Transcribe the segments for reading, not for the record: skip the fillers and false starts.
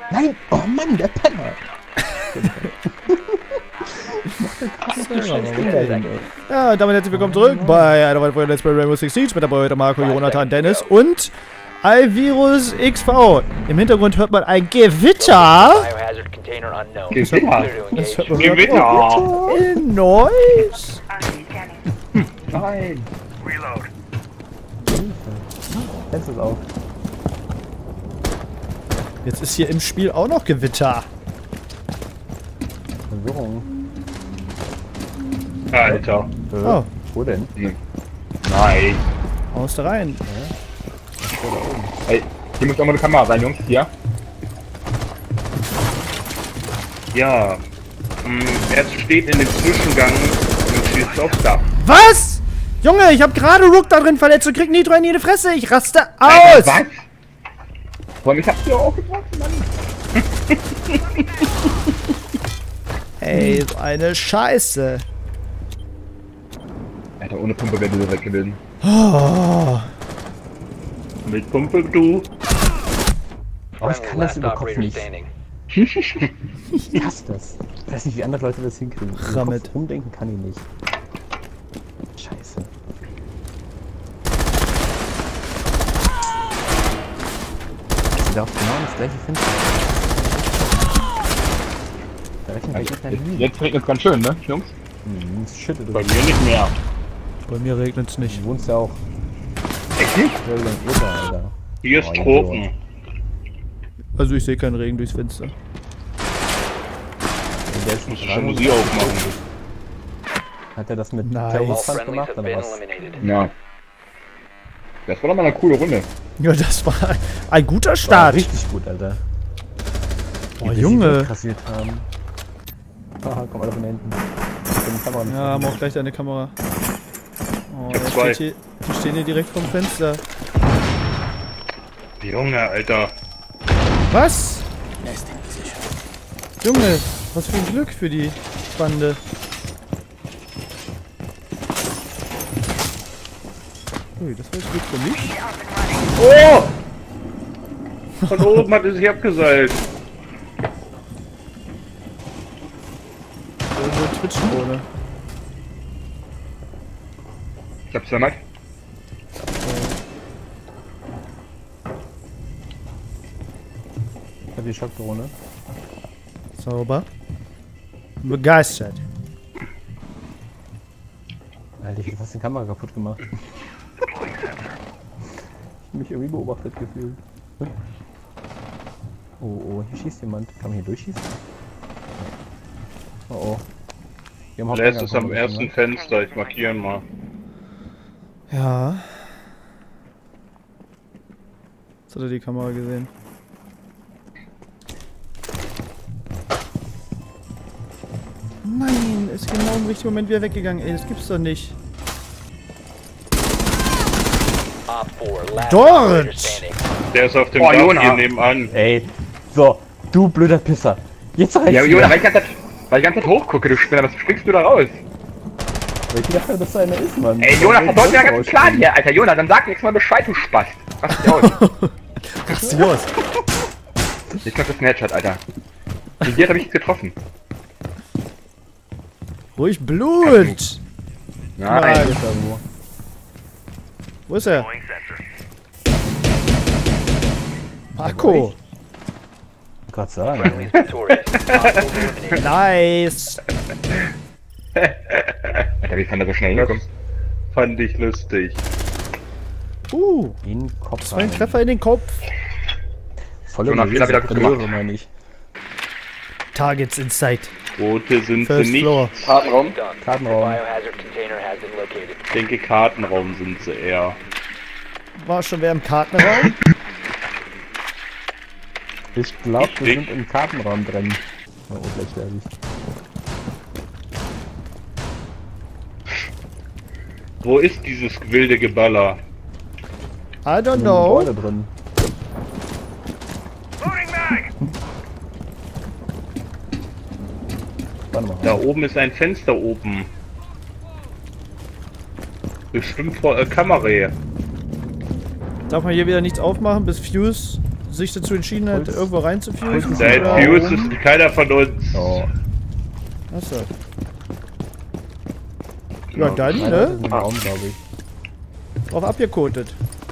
Nein! Oh Mann, der Penner! Ja, damit herzlich willkommen zurück bei einer weiteren Let's Play Rainbow Six Siege mit dabei heute Marco, Jonathan, Dennis und Alvirus XV. Im Hintergrund hört man ein Gewitter. Gewitter! Neues. Nein! Fenster ist auf. Jetzt ist hier im Spiel auch noch Gewitter. Verwirrung. Alter. Oh, Wo denn? Nein. haust da rein. Ey, hier muss auch mal eine Kamera sein, Jungs. Hier. Ja. Er steht in dem Zwischengang und schießt aufs Dach. Was? Junge, ich habe gerade Rook da drin verletzt und krieg Nitro in jede Fresse. Ich raste Alter, aus. was? Vor allem, ich hab's dir auch getroffen, Mann. Ey, so eine Scheiße. Alter, ohne Pumpe wäre dieser weg gewesen. Oh. Mit Pumpe, du. Aber ich kann das über Kopf nicht. Ich hasse das. Ich weiß nicht, wie andere Leute das hinkriegen. Im Rammet. Kopf rumdenken kann ich nicht. Scheiße. Sie darf genau das gleiche Fenster. Da rechnet Also, der Gegner nie. jetzt regnet es ganz schön, ne, Jungs? Es schüttet. Bei mir nicht mehr. Bei mir regnet es nicht. Du wohnst ja auch Echt nicht? in Urter, Alter. Hier ist Oh, Tropen. Also ich sehe keinen Regen durchs Fenster. Der ist Musst nicht du schon dran. Musik aufmachen. Hat er das mit Nice. Terrorstand gemacht oder was? Ja. Das war doch mal eine coole Runde. Ja, das war ein guter War Start. richtig gut, Alter. Oh, Wie wir Junge. sie kassiert haben. Haha, komm alle von hinten. Die Kamera nicht Ja, sehen. mach gleich deine Kamera. Oh, Ich hab der zwei. steht hier, die stehen hier direkt vom Fenster. Junge, Alter. Was? Junge, was für ein Glück für die Bande. Ui, das war jetzt Glück für mich. Oh! Von oben hat es sich abgeseilt. So Twitch-Drohne. Ich hab's vermerkt. Ich hab die Schockdrohne. Sauber. Begeistert. Alter, ich hab fast die Kamera kaputt gemacht. Ich hab mich irgendwie beobachtet gefühlt. Oh, oh, hier schießt jemand. Kann man hier durchschießen? Oh, oh. Wir haben Les ist am Haupteingang ersten Fenster, ich markiere ihn mal. Ja. Jetzt hat er die Kamera gesehen. Nein, ist genau im richtigen Moment wieder weggegangen. Ey, das gibt's doch nicht. Dort! Der ist auf dem Oh, Dach Jona. hier nebenan. Ey, so, du blöder Pisser. Jetzt reicht's Ja, mir. Jona, weil ich die ganze Zeit hochgucke, du Spinner, was springst du da raus? Weil ich dachte, dass da einer ist, Mann. Ey, Jona, verfolgt mir ganz Plan hier, Alter. Jona, dann sag nächstes Mal Bescheid, du Spast. Rast dich aus. Was ist los? Ich glaub, das ist ein Headshot, Alter. Und hier hab ich getroffen. Ruhig Blut! Nein. Hier ist er irgendwo. Wo ist er? Marco! Gott sei Dank. Nice! Alter, wie kann der so schnell hinkommen? Fand ich lustig. In den Kopf. Das war ein Treffer in den Kopf. Volle Jonah, Fehler wieder gut gemacht. meine ich. Targets in sight. Rote sind First sie nicht. floor. Kartenraum? Kartenraum. Ich denke, Kartenraum sind sie eher. War schon wer im Kartenraum? Ich glaube, wir Richtig. sind im Kartenraum drin. Oh, gleich sterbe ich. Wo ist dieses wilde Geballer? I don't Im know. Gebäude drin. Warte mal. Da oben ist ein Fenster oben. Bestimmt vor Kamera. Darf man hier wieder nichts aufmachen, bis Fuse sich dazu entschieden hat, Puls. irgendwo reinzuführen? Der Fuse ist keiner von uns. Oh. Achso. Ja, dann, Nein, das ne? ist ein Raum, glaube ich. Drauf abgekotet.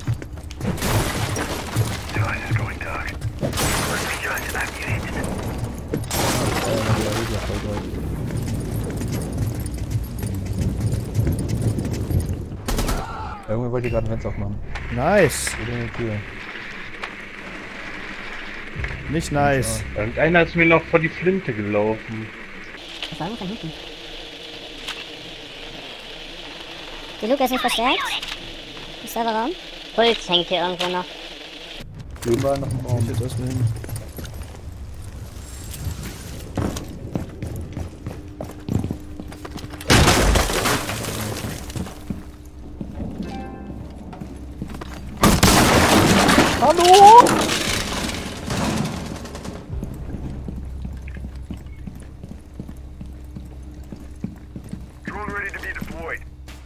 Irgendwer wollte gerade ein Fenster aufmachen. Nice. Oder eine Tür. Nicht nice. Irgendeiner ist mir noch vor die Flinte gelaufen. Das war von hinten. Die Luke ist nicht verstärkt. Im Serverraum. Puls hängt hier irgendwo noch. Drüben war noch ein Raum. Jetzt erstmal hin. Hallo! Drone ready to be deployed.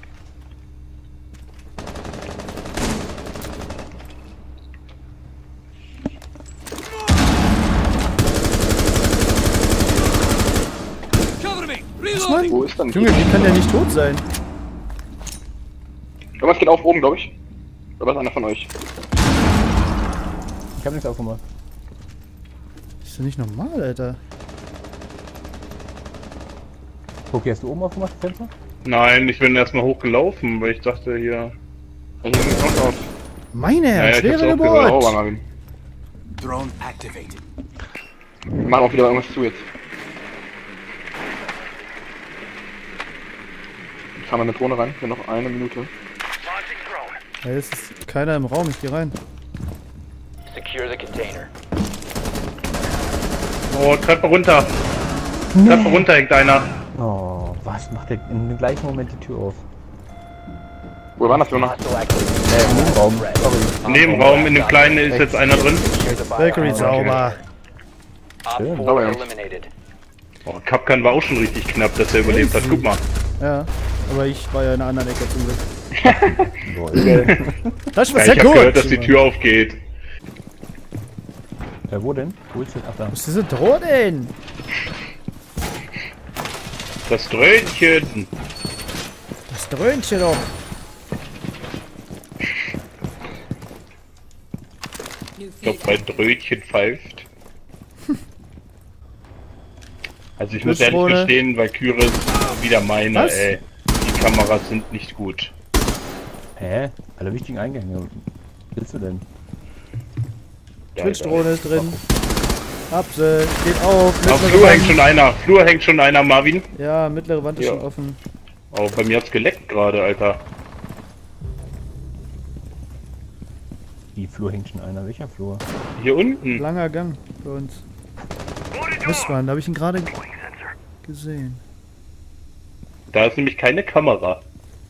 Was, Mann? Wo ist denn? Junge, wie kann der nicht tot sein? Irgendwas geht auf oben, glaube ich. Oder ist einer von euch? Ich hab nichts aufgemacht. Ist doch nicht normal, Alter. Okay, hast du oben aufgemacht, das Fenster? Nein, ich bin erstmal hochgelaufen, weil ich dachte hier. Ja, hier ist ein Knockout. Meine Ja, Herren, ich hab's schwere auch gehört. Oh, Geburt! Marvin. Drone activated. Wir machen auch wieder irgendwas zu jetzt. Ich fahre mal eine Drohne rein. Wir haben noch eine Minute. Launching drone. Ja, es ist keiner im Raum, ich geh rein. Secure the container. Oh, Treppe runter. Treppe runter hängt einer. Oh, was macht der in dem gleichen Moment die Tür auf? Wo war das, Jonas? Hostile activity. Im Nebenraum. Sorry. Nebenraum in dem kleinen ist jetzt einer drin. Secure the Valkyrie biohazard sauber. Op Schön. 4 Sauber, ja. eliminated. Oh, Kapkan war auch schon richtig knapp, dass er überlebt hat. Guck mal. Ja, aber ich war ja in einer anderen Ecke zum Glück. Geil. Das war Ja, sehr ich hab gut! gehört, dass die Tür aufgeht. Wo denn? Wo ist das? Ach da. Was ist diese Drohnen? Das Dröhnchen. Das Dröhnchen doch. Ich glaube, mein Dröhnchen pfeift. Also ich muss ehrlich Drohne. gestehen, Valkyrie ist wieder meine, Was? ey. Die Kameras sind nicht gut. Hä? Alle wichtigen Eingänge. Was willst du denn? Twitch-Drohne ist drin. Hab sie. Geht auf. Auf Mittlere Flur hängt Wand. schon einer. Flur hängt schon einer, Marvin. Ja, mittlere Wand ist Ja. schon offen. Oh, bei mir hat's geleckt gerade, Alter. Die Flur hängt schon einer. Welcher Flur? Hier unten. Langer Gang bei uns. Mist, Mann, da habe ich ihn gerade gesehen. Da ist nämlich keine Kamera.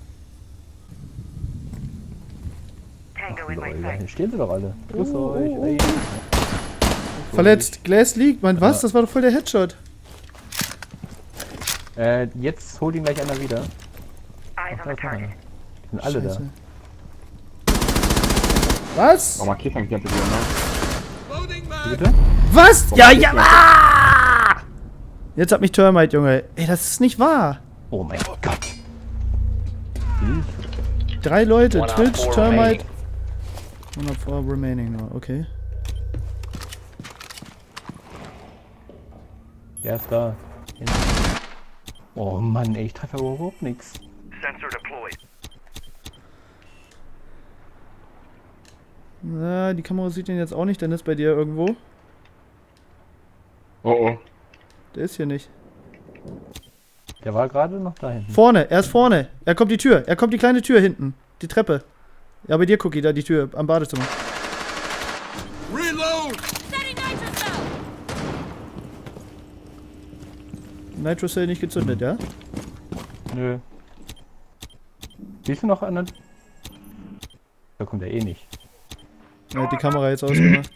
Leute, hier stehen sie doch alle. Grüß euch. Ey. Verletzt. Glass liegt, Mann, was? Das war doch voll der Headshot. Jetzt holt ihn gleich einer wieder. Ach, da ist noch einer. Die sind alle Scheiße. Was? Warum markiert eigentlich die ganze Tür, ne? da. Wie bitte? Was? Ja, ja. Ah! Jetzt hat mich Termite, Junge. Ey, das ist nicht wahr. Oh mein Gott. 3 Leute. One on Twitch, four Termite. 104 remaining nur, okay. Der ist da. Oh Mann, ey, ich treffe überhaupt nichts. Sensor deployed. Na, die Kamera sieht den jetzt auch nicht, Dennis, bei dir irgendwo. Oh oh. Der ist hier nicht. Der war gerade noch da hinten. Vorne, er ist vorne. Er kommt die Tür. Er kommt die kleine Tür hinten. Die Treppe. Ja, bei dir, Cookie, da die Tür am Badezimmer. Reload! Nitro Cell nicht gezündet, ja? Nö. Siehst du noch einen? Da kommt er eh nicht. Er hat die Kamera jetzt ausgemacht.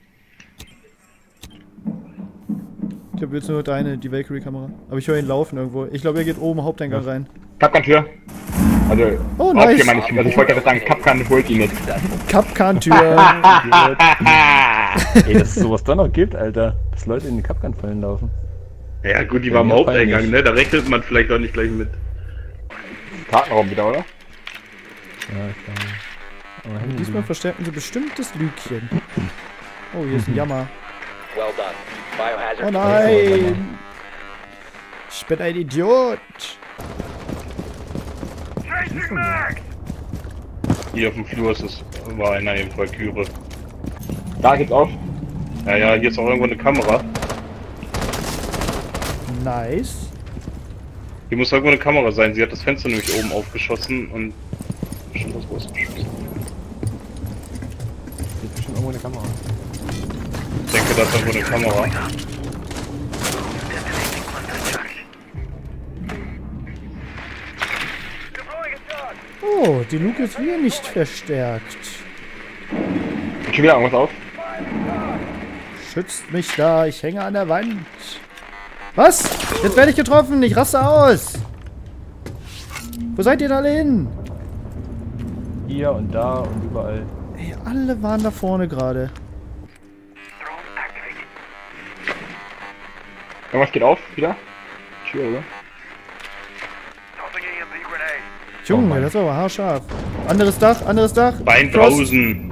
Ich habe jetzt nur deine, die Valkyrie-Kamera. Aber ich höre ihn laufen irgendwo. Ich glaube, er geht oben Haupteingang rein. Kapkan-Tür. Also, Oh, nice. aufgehen, meine ich. Also ich wollte gerade sagen, Kapkan holt ihn mit. Kapkan-Tür. Ey, dass es sowas doch noch gibt, Alter. Dass Leute in die Kapkan-Fallen laufen. Ja gut, die Ja, war im mir Haupteingang, peinlich. ne? Da rechnet man vielleicht auch nicht gleich mit. Kartenraum wieder, oder? Ja, ich glaube. Aber Handy. Diesmal verstärken sie bestimmt das Lügchen. Oh, hier ist ein Jammer. Well done. Biohazard Oh container. nein! Ich bin ein Idiot! Hier auf dem Flur war einer im Valkyrie. Da geht's auf. Ja, hier ist auch irgendwo eine Kamera. Nice. Hier muss irgendwo eine Kamera sein. Sie hat das Fenster nämlich oben aufgeschossen und bestimmt was rausgeschossen. Hier ist bestimmt irgendwo eine Kamera. Ich denke, da ist irgendwo eine Kamera. Oh, die Luke ist wieder nicht verstärkt. Geht schon wieder irgendwas auf. Schützt mich da, ich hänge an der Wand. Was? Jetzt werde ich getroffen, ich raste aus. Wo seid ihr denn alle hin? Hier und da und überall. Ey, alle waren da vorne gerade. Irgendwas geht auf, wieder. Tür, oder? Junge, das war aber haarscharf. Anderes Dach, anderes Dach. Bein Frost. draußen.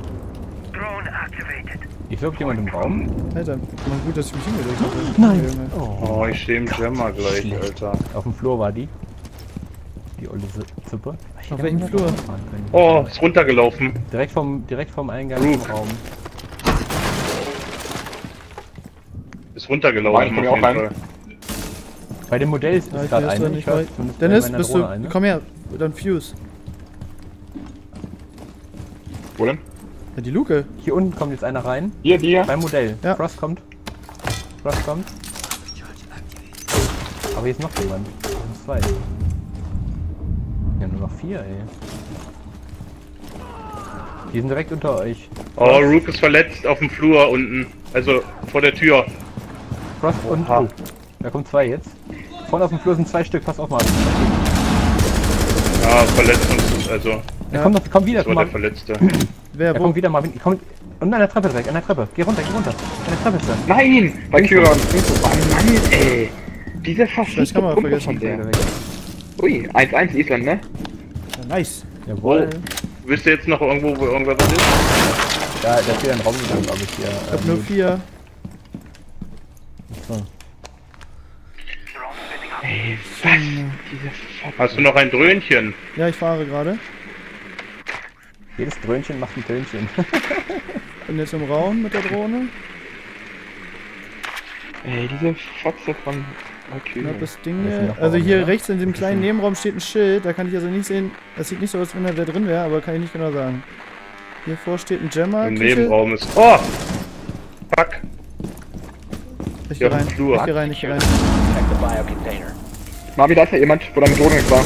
Hier flog jemand im Raum. Alter, mal gut, dass ich mich hingedreht habe. Nein. Junge. Oh, ich stehe im Jammer gleich, Schlecht. Alter. Auf dem Flur war die. Die olle Zippe. Ich Auf hätte welchem mal Flur? fahren können. Oh, ist runtergelaufen. Direkt vom Eingang Roof. zum Raum. Ist runtergelaufen. Bein, komm ich auch rein? Bei dem Modell ist Ja, ich gerade weiß eine. nicht, Ich höre weil- zumindest bei Dennis, meiner bist Drohne du. eine. Komm her, dann Fuse. Wo denn? Ja, die Luke. Hier unten kommt jetzt einer rein. Hier, die hier. Beim Modell. Ja. Frost kommt. Frost kommt. Aber hier ist noch jemand. Hier sind zwei. Ja, nur noch 4, ey. Die sind direkt unter euch. Oh, Rook ist verletzt auf dem Flur unten. Also vor der Tür. Frost und. Oha. Oh, da kommen 2 jetzt. Vorne auf dem Flur sind 2 Stück. Pass auf mal. Ja, Verletzungs... Also, Der kommt noch, komm wieder. das war Komm der mal. Verletzte. Wer, Er wo? kommt wieder mal. Kommt. Und an der Treppe direkt. An der Treppe. Geh runter, geh runter. An der Treppe ist er. Nein! Valkyrie. Oh Mann, ey. Diese Das kann man Pumpe vergessen. von der. Wieder weg. Ui, 1-1 Island, ne? Ja, nice. Jawohl. Wisst ihr jetzt noch irgendwo, wo irgendwas ist? Ja, da ist wieder ein Raum gegangen, glaube ich, hier. Ich hab nur 4. So. Hast du noch ein Dröhnchen? Ja, ich fahre gerade. Jedes Dröhnchen macht ein Tönchen. Bin jetzt im Raum mit der Drohne. Ey, diese Fotze von Valkyrie. Knappes Ding Das ist hier. noch Also Raum, hier oder? rechts in dem kleinen Nebenraum steht ein Schild. Da kann ich also nicht sehen. Das sieht nicht so aus, als wenn da wer drin wäre, aber kann ich nicht genau sagen. Hier vor steht ein Jammer. Im Küche. Nebenraum ist... Oh! Fuck! Ich Ja, geh rein. auf dem Flur. Ich geh rein, ich geh rein. Protect the biocontainer. Mami, da ist ja jemand, wo deine Drohne jetzt war.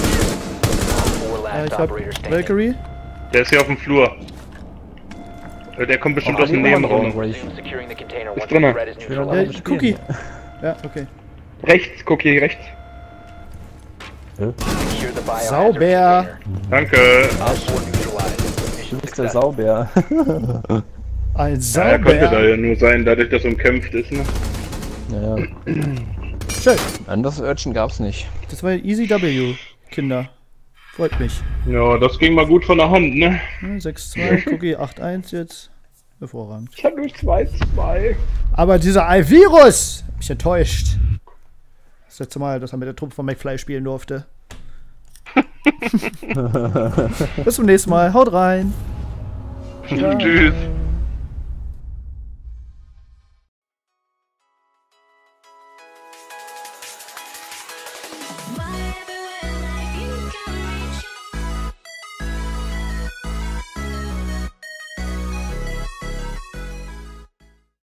4 Ja, last ich hab operator standing. Valkyrie. Der ist hier auf dem Flur. Der kommt bestimmt Oh, aus dem die anderen Nebenraum. Drohnen. Resume securing the container Ist once the drinne. threat is Ich will noch neutralized. mal Cookie. spielen. Ja, okay. Rechts, Cookie, rechts. Secure the biohazard Sauber. container. Danke. Op 4 neutralized. Du Mission bist der success. Sauber. Ein Ja, er könnte da Sauber. ja nur sein, dadurch, dass er umkämpft ist, ne? Ja, Schön. anderes Urchin gab's nicht. Das war Easy W, Kinder. Freut mich. Ja, das ging mal gut von der Hand, ne? 6-2, Cookie 8-1 jetzt. Hervorragend. Ich hab nur 2-2. Aber dieser Virus! Mich enttäuscht. Das letzte Mal, dass er mit der Truppe von McFly spielen durfte. Bis zum nächsten Mal. Haut rein. Tschüss.